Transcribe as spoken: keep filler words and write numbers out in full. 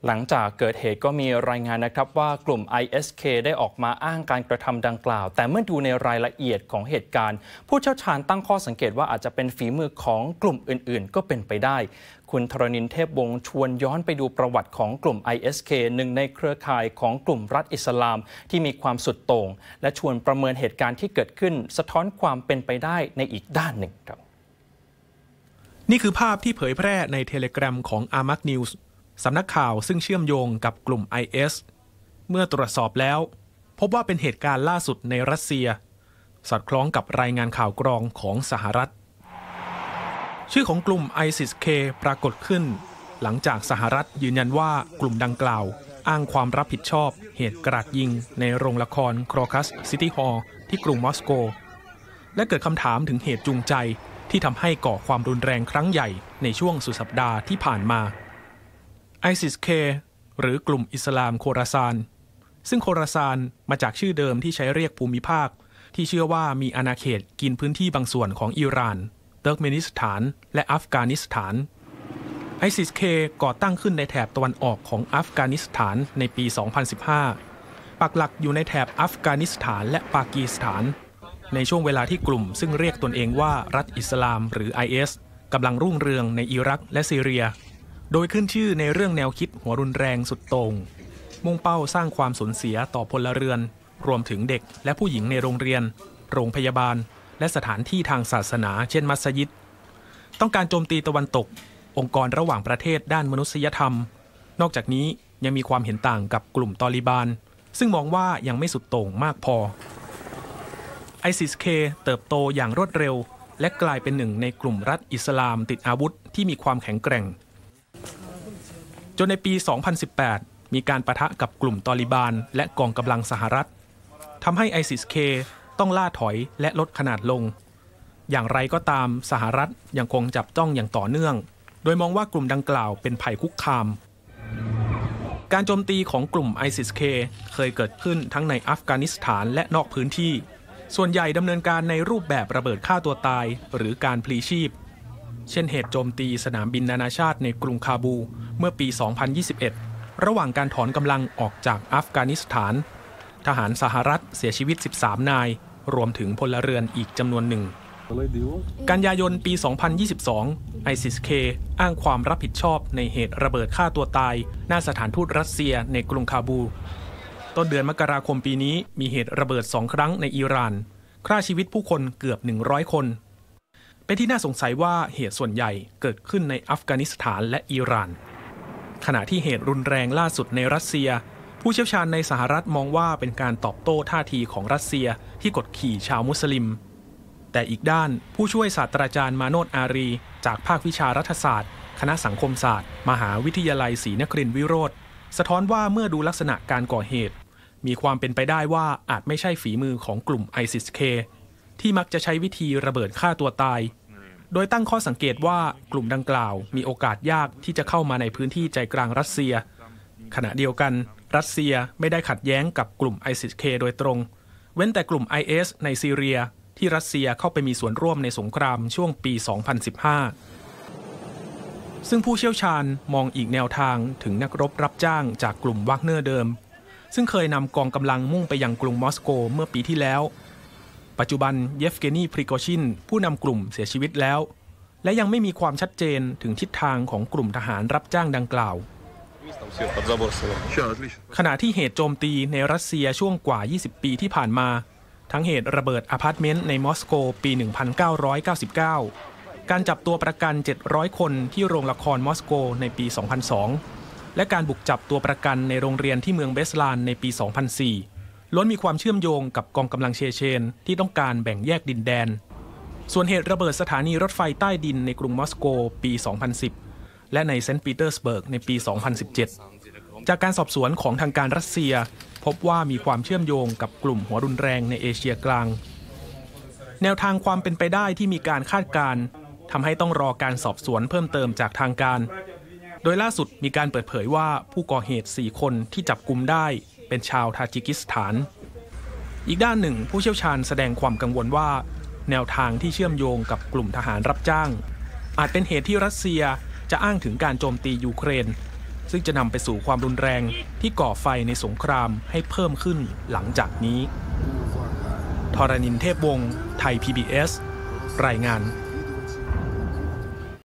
หลังจากเกิดเหตุก็มีรายงานนะครับว่ากลุ่ม ไอ เอส เค ได้ออกมาอ้างการกระทำดังกล่าวแต่เมื่อดูในรายละเอียดของเหตุการณ์ผู้เชี่ยวชาญตั้งข้อสังเกตว่าอาจจะเป็นฝีมือของกลุ่มอื่นๆก็เป็นไปได้คุณธรณินทร์เทพวงศ์ชวนย้อนไปดูประวัติของกลุ่ม ไอ เอส เค หนึ่งในเครือข่ายของกลุ่มรัฐอิสลามที่มีความสุดโต่งและชวนประเมินเหตุการณ์ที่เกิดขึ้นสะท้อนความเป็นไปได้ในอีกด้านหนึ่งครับนี่คือภาพที่เผยแพร่ในเทเลกราฟของอามักนิวส์สำนักข่าวซึ่งเชื่อมโยงกับกลุ่ม ไอ เอส เมื่อตรวจสอบแล้วพบว่าเป็นเหตุการณ์ล่าสุดในรัสเซียสอดคล้องกับรายงานข่าวกรองของสหรัฐชื่อของกลุ่ม ไอซิส เค ปรากฏขึ้นหลังจากสหรัฐยืนยันว่ากลุ่มดังกล่าวอ้างความรับผิดชอบเหตุกราดยิงในโรงละครโครคัสซิตี้ฮอลล์ที่กรุงมอสโกและเกิดคำถามถึงเหตุจูงใจที่ทำให้ก่อความรุนแรงครั้งใหญ่ในช่วงสุดสัปดาห์ที่ผ่านมาไอซิส เค หรือกลุ่มอิสลามโคราซานซึ่งโคราซานมาจากชื่อเดิมที่ใช้เรียกภูมิภาคที่เชื่อว่ามีอาณาเขตกินพื้นที่บางส่วนของอิหร่านเติร์กเมนิสถานและอัฟกานิสถานไอซิส เค ก่อตั้งขึ้นในแถบตะวันออกของอัฟกานิสถานในปี สองพันสิบห้า ปักหลักอยู่ในแถบอัฟกานิสถานและปากีสถานในช่วงเวลาที่กลุ่มซึ่งเรียกตนเองว่ารัฐอิสลามหรือ ไอ เอส กำลังรุ่งเรืองในอิรักและซีเรียโดยขึ้นชื่อในเรื่องแนวคิดหัวรุนแรงสุดโต่งมุ่งเป้าสร้างความสูญเสียต่อพลเรือนรวมถึงเด็กและผู้หญิงในโรงเรียนโรงพยาบาลและสถานที่ทางศาสนาเช่นมัสยิดต้องการโจมตีตะวันตกองค์กรระหว่างประเทศด้านมนุษยธรรมนอกจากนี้ยังมีความเห็นต่างกับกลุ่มตอลิบานซึ่งมองว่ายังไม่สุดโต่งมากพอไอซิส เค เติบโตอย่างรวดเร็วและกลายเป็นหนึ่งในกลุ่มรัฐอิสลามติดอาวุธที่มีความแข็งแกร่งจนในปี สองพันสิบแปด มีการปะทะกับกลุ่มตอลิบานและกองกำลังสหรัฐทำให้ไอซิส เค ต้องล่าถอยและลดขนาดลงอย่างไรก็ตามสหรัฐยังคงจับจ้องอย่างต่อเนื่องโดยมองว่ากลุ่มดังกล่าวเป็นภัยคุกคามการโจมตีของกลุ่ม ไอซิส เค เคยเกิดขึ้นทั้งในอัฟกานิสถานและนอกพื้นที่ส่วนใหญ่ดำเนินการในรูปแบบระเบิดฆ่าตัวตายหรือการพลีชีพเช่นเหตุโจมตีสนามบินนานาชาติในกรุงคาบูเมื่อปี สองพันยี่สิบเอ็ด ระหว่างการถอนกำลังออกจากอัฟกานิสถานทหารสหรัฐเสียชีวิตสิบสามนายรวมถึงพลเรือนอีกจำนวนหนึ่งกันยายนปี สองพันยี่สิบสอง ไอซิส เค อ้างความรับผิดชอบในเหตุระเบิดฆ่าตัวตายหน้าสถานทูตรัสเซียในกรุงคาบูต้นเดือนมกราคมปีนี้มีเหตุระเบิดสองครั้งในอิหร่านฆ่าชีวิตผู้คนเกือบหนึ่งร้อยคนเป็นที่น่าสงสัยว่าเหตุส่วนใหญ่เกิดขึ้นในอัฟกานิสถานและอิหร่านขณะที่เหตุรุนแรงล่าสุดในรัสเซียผู้เชี่ยวชาญในสหรัฐมองว่าเป็นการตอบโต้ท่าทีของรัสเซียที่กดขี่ชาวมุสลิมแต่อีกด้านผู้ช่วยศาสตราจารย์มาโนชอารีจากภาควิชารัฐศาสตร์คณะสังคมศาสตร์มหาวิทยาลัยศรีนครินทร์วิโรธสะท้อนว่าเมื่อดูลักษณะการก่อเหตุมีความเป็นไปได้ว่าอาจไม่ใช่ฝีมือของกลุ่ม ไอซิส เค ที่มักจะใช้วิธีระเบิดฆ่าตัวตายโดยตั้งข้อสังเกตว่ากลุ่มดังกล่าวมีโอกาสยากที่จะเข้ามาในพื้นที่ใจกลางรัสเซียขณะเดียวกันรัสเซียไม่ได้ขัดแย้งกับกลุ่ม ไอซิส เค โดยตรงเว้นแต่กลุ่ม ไอ เอส ในซีเรียที่รัสเซียเข้าไปมีส่วนร่วมในสงครามช่วงปี สองพันสิบห้า ซึ่งผู้เชี่ยวชาญมองอีกแนวทางถึงนักรบรับจ้างจากกลุ่มวากเนอร์เดิมซึ่งเคยนำกองกำลังมุ่งไปยังกรุงมอสโกเมื่อปีที่แล้วปัจจุบันเยฟเกนีพริโกชินผู้นำกลุ่มเสียชีวิตแล้วและยังไม่มีความชัดเจนถึงทิศทางของกลุ่มทหารรับจ้างดังกล่าวขณะที่เหตุโจมตีในรัสเซียช่วงกว่ายี่สิบปีที่ผ่านมาทั้งเหตุระเบิดอพาร์ตเมนต์ในมอสโกปี หนึ่งพันเก้าร้อยเก้าสิบเก้า การจับตัวประกันเจ็ดร้อยคนที่โรงละครมอสโกในปี สองพันสอง และการบุกจับตัวประกันในโรงเรียนที่เมืองเบสลานในปี สองพันสี่ ล้วนมีความเชื่อมโยงกับกองกำลังเชเชนที่ต้องการแบ่งแยกดินแดนส่วนเหตุระเบิดสถานีรถไฟใต้ดินในกรุงมอสโกปี สองพันสิบ และในเซนต์ปีเตอร์สเบิร์กในปี สองพันสิบเจ็ด จากการสอบสวนของทางการรัสเซียพบว่ามีความเชื่อมโยงกับกลุ่มหัวรุนแรงในเอเชียกลางแนวทางความเป็นไปได้ที่มีการคาดการณ์ทำให้ต้องรอการสอบสวนเพิ่มเติมจากทางการโดยล่าสุดมีการเปิดเผยว่าผู้ก่อเหตุสี่คนที่จับกุมได้เป็นชาวทาจิกิสถานอีกด้านหนึ่งผู้เชี่ยวชาญแสดงความกังวลว่าแนวทางที่เชื่อมโยงกับกลุ่มทหารรับจ้างอาจเป็นเหตุที่รัสเซียจะอ้างถึงการโจมตียูเครนซึ่งจะนำไปสู่ความรุนแรงที่ก่อไฟในสงครามให้เพิ่มขึ้นหลังจากนี้ธรณินทร์ เทพวงศ์ ไทย พี บี เอส รายงาน